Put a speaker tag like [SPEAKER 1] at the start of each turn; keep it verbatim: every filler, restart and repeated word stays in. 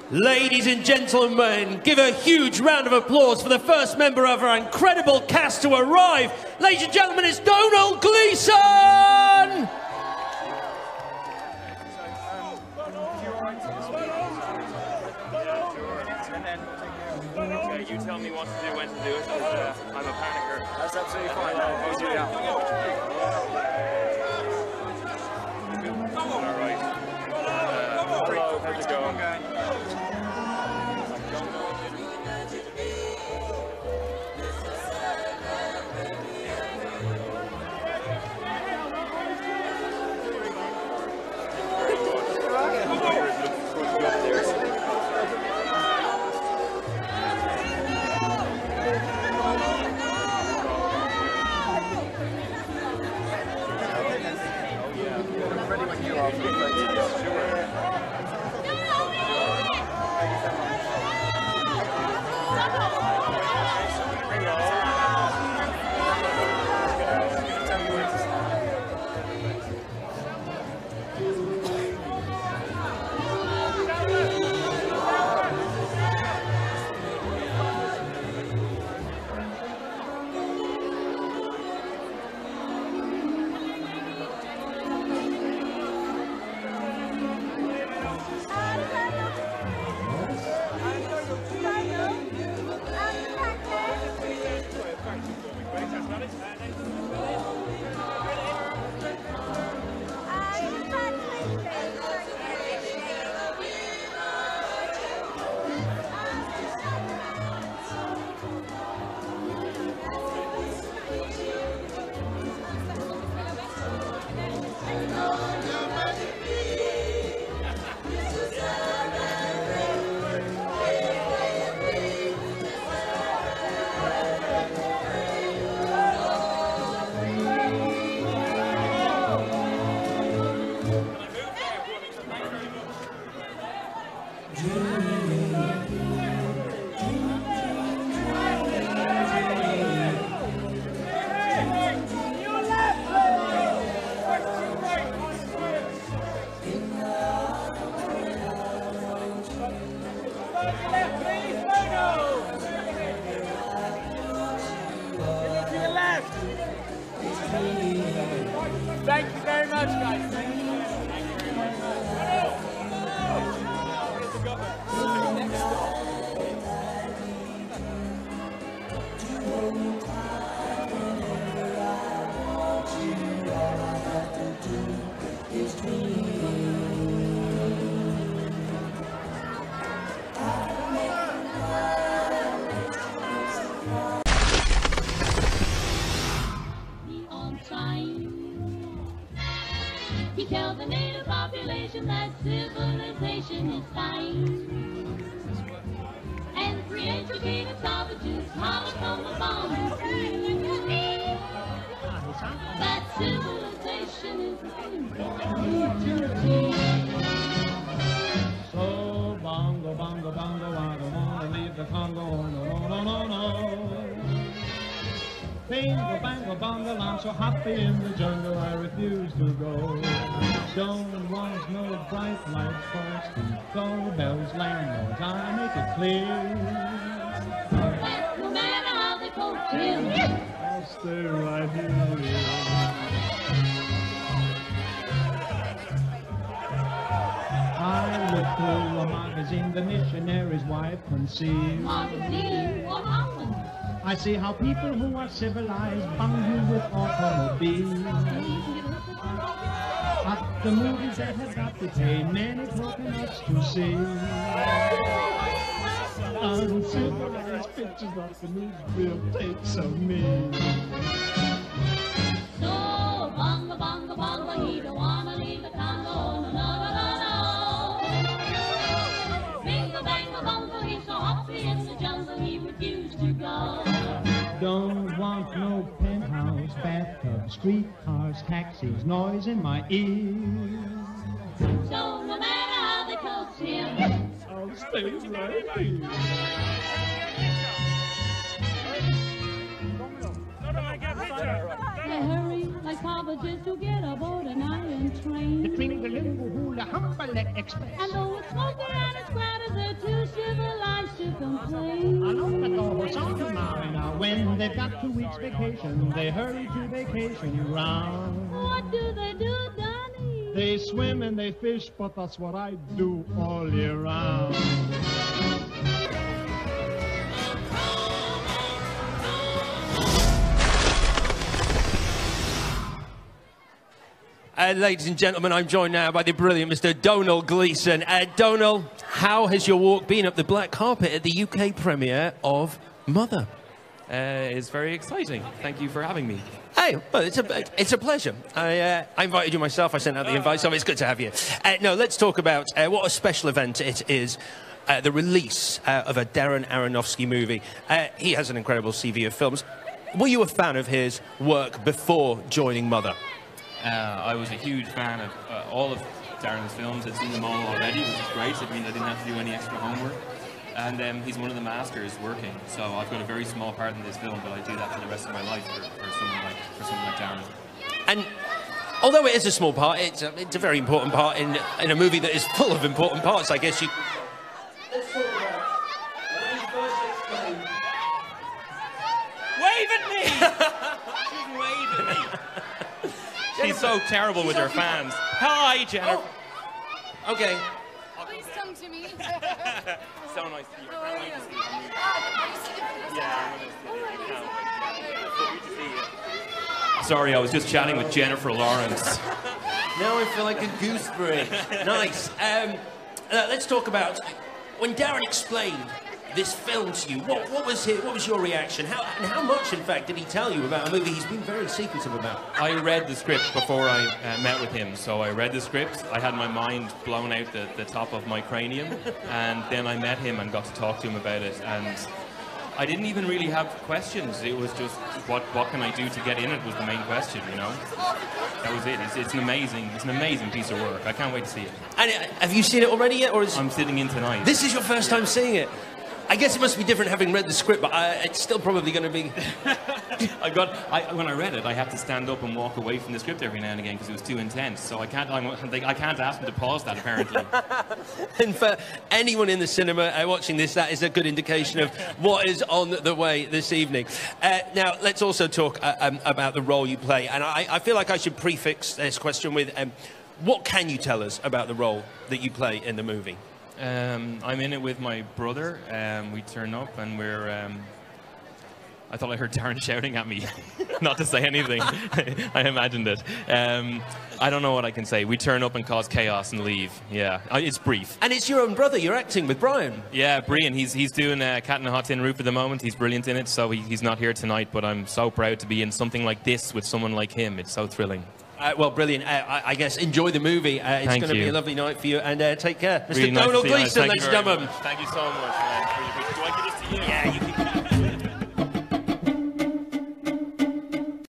[SPEAKER 1] Ladies and gentlemen, give a huge round of applause for the first member of our incredible cast to arrive. Ladies and gentlemen, it's Domhnall Gleeson!
[SPEAKER 2] Okay, you tell me what to do, when to do it, because uh, I'm a panicker.
[SPEAKER 3] That's absolutely fine. I'll go do it out.
[SPEAKER 2] All right. Uh, hello, how's it going?
[SPEAKER 3] Thank you very much, guys. Thank you.
[SPEAKER 4] He tells the native population that civilization is fine. And free educated savages holler from the bomb that civilization is fine.
[SPEAKER 5] So bongo, bongo, bongo, I don't want to leave the Congo, no, no, no, no, no. Bingo, bango, bongo, I'm so happy in the jungle, I refuse to go. Don't want no bright lights for street, so bells, landlords, I make it clear.
[SPEAKER 4] That no matter how they coach him,
[SPEAKER 5] I'll stay right here. I look through a magazine the missionary's wife conceived.
[SPEAKER 4] magazine, what happened?
[SPEAKER 5] I see how people who are civilized bundle with automobiles. At the movies they have got to pay many coconuts to see. Uncivilized pictures of the newsreel takes of me.
[SPEAKER 4] So, bongo, bongo, bongo, he don't wanna leave the Congo, no, no, no, no, no. Bingo, bango, bongo, he's so happy in the jungle, he refused to go.
[SPEAKER 5] Don't want no penthouse, bathtub, streetcars, taxis, noise in my ears.
[SPEAKER 4] So no matter how they coax him,
[SPEAKER 5] I'll stay right here.
[SPEAKER 4] they hurry like Papa just to get aboard an iron train.
[SPEAKER 5] The train, the limbo, hula, humpa, Chevrolet Express.
[SPEAKER 4] And though it's smoky and it's crowded, they're too civilized to complain.
[SPEAKER 5] I know that all songs of mine now, when they've got two weeks vacation, they hurry to vacation ground.
[SPEAKER 4] What do they do, Donnie?
[SPEAKER 5] They swim and they fish, but that's what I do all year round.
[SPEAKER 1] Uh, ladies and gentlemen, I'm joined now by the brilliant Mister Domhnall Gleeson. Uh, Domhnall, how has your walk been up the black carpet at the U K premiere of Mother?
[SPEAKER 6] Uh, it's very exciting. Thank you for having me.
[SPEAKER 1] Hey, well, it's a, it's a pleasure. I, uh, I invited you myself. I sent out the invite, so it's good to have you. Uh, no, let's talk about uh, what a special event it is. Uh, the release uh, of a Darren Aronofsky movie. Uh, he has an incredible C V of films. Were you a fan of his work before joining Mother?
[SPEAKER 6] Uh, I was a huge fan of uh, all of Darren's films. I'd seen them all already, which is great. It means I didn't have to do any extra homework. And um, he's one of the masters working. So I've got a very small part in this film, but I do that for the rest of my life for, for someone like for someone like Darren.
[SPEAKER 1] And although it is a small part, it's a, it's a very important part in in a movie that is full of important parts. I guess you. Let's talk about when you first explained.
[SPEAKER 6] Wave at me! She's waving at me. She's so terrible with her fans. Hi, Jennifer.
[SPEAKER 1] Oh. Okay.
[SPEAKER 7] Please come to me.
[SPEAKER 6] So nice to meet you.
[SPEAKER 7] How are you?
[SPEAKER 6] Can't wait to see you.
[SPEAKER 7] Are you sitting for this?
[SPEAKER 6] Yeah, I'm going to see you. Can't wait. It's lovely to see you. Sorry, I was just chatting with Jennifer Lawrence.
[SPEAKER 1] Now I feel like a gooseberry. Nice. Um, uh, let's talk about when Darren explained this film to you. What, what was his, what was your reaction? How, and how much, in fact, did he tell you about a movie he's been very secretive about?
[SPEAKER 6] I read the script before I uh, met with him, so I read the script. I had my mind blown out the, the top of my cranium, and then I met him and got to talk to him about it. And I didn't even really have questions. It was just, what what can I do to get in it was the main question, you know? That was it. It's, it's an amazing, it's an amazing piece of work. I can't wait to see it.
[SPEAKER 1] And uh, have you seen it already yet, or is
[SPEAKER 6] I'm sitting in tonight.
[SPEAKER 1] this is your first time seeing it? I guess it must be different having read the script, but uh, it's still probably going to be.
[SPEAKER 6] I got I, when I read it, I had to stand up and walk away from the script every now and again because it was too intense. So I can't I'm, I can't ask them to pause that apparently.
[SPEAKER 1] And for anyone in the cinema uh, watching this, that is a good indication of what is on the way this evening. Uh, now, let's also talk uh, um, about the role you play. And I, I feel like I should prefix this question with, um, what can you tell us about the role that you play in the movie?
[SPEAKER 6] Um, I'm in it with my brother. Um, we turn up and we're. Um, I thought I heard Darren shouting at me, not to say anything. I imagined it. Um, I don't know what I can say. We turn up and cause chaos and leave. Yeah, it's brief.
[SPEAKER 1] And it's your own brother. You're acting with Brian.
[SPEAKER 6] Yeah, Brian. He's he's doing uh, Cat in a Hot Tin Roof at the moment. He's brilliant in it. So he, he's not here tonight. But I'm so proud to be in something like this with someone like him. It's so thrilling.
[SPEAKER 1] Uh, well, brilliant. Uh, I, I guess enjoy the movie. Uh, it's going to be a lovely night for you. And uh, take care. Mister
[SPEAKER 6] Really nice
[SPEAKER 1] Domhnall
[SPEAKER 6] to see you.
[SPEAKER 1] Gleeson,
[SPEAKER 6] Thank
[SPEAKER 1] ladies
[SPEAKER 6] you
[SPEAKER 1] and
[SPEAKER 6] very
[SPEAKER 1] gentlemen.
[SPEAKER 6] much. Thank you so much, man. Do I give this to you?
[SPEAKER 1] Yeah, you